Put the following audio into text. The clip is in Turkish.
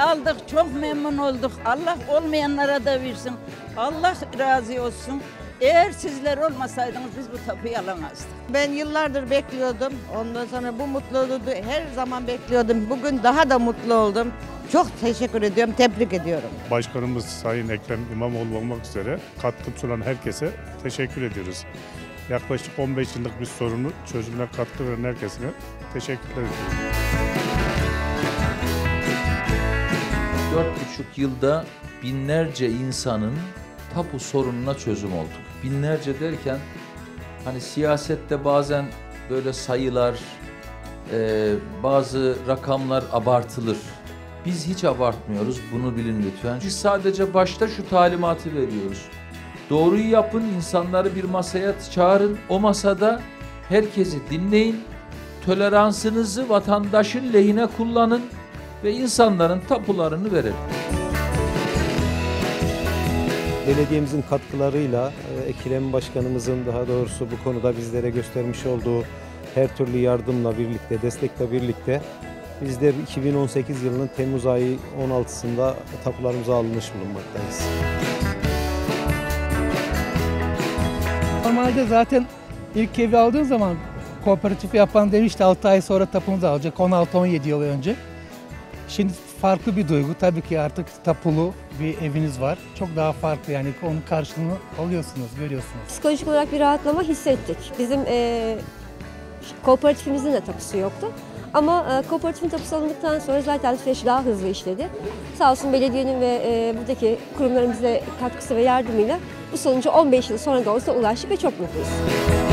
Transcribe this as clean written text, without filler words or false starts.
aldık, çok memnun olduk. Allah olmayanlara da versin. Allah razı olsun. Eğer sizler olmasaydınız biz bu tapuyu alamazdık. Ben yıllardır bekliyordum. Ondan sonra bu mutluluğu her zaman bekliyordum. Bugün daha da mutlu oldum. Çok teşekkür ediyorum, tebrik ediyorum. Başkanımız Sayın Ekrem İmamoğlu olmak üzere katkı sunan herkese teşekkür ediyoruz. Yaklaşık 15 yıllık bir sorunu çözümüne katkı veren herkese teşekkürler ediyoruz. 4,5 yılda binlerce insanın tapu sorununa çözüm olduk. Binlerce derken hani siyasette bazen böyle sayılar, bazı rakamlar abartılır. Biz hiç abartmıyoruz, bunu bilin lütfen. Biz sadece başta şu talimatı veriyoruz. Doğruyu yapın, insanları bir masaya çağırın. O masada herkesi dinleyin. Toleransınızı vatandaşın lehine kullanın ve insanların tapularını verin. Belediyemizin katkılarıyla Ekrem Başkanımızın daha doğrusu bu konuda bizlere göstermiş olduğu her türlü yardımla birlikte, destekle birlikte bizler 2018 yılının Temmuz ayı 16'sında tapularımıza alınmış bulunmaktayız. Normalde zaten ilk evi aldığın zaman kooperatif yapan demişti 6 ay sonra tapunuzu alacak 16-17 yıl önce. Şimdi farklı bir duygu. Tabii ki artık tapulu bir eviniz var. Çok daha farklı yani onun karşılığını alıyorsunuz, görüyorsunuz. Psikolojik olarak bir rahatlama hissettik. Bizim kooperatifimizin de tapusu yoktu. Ama kooperatifin tapusu alındıktan sonra zaten süreç daha hızlı işledi. Sağ olsun belediyenin ve buradaki kurumlarımızın katkısı ve yardımıyla bu sonucu 15 yıl sonra da olsa ulaştık ve çok mutluyuz.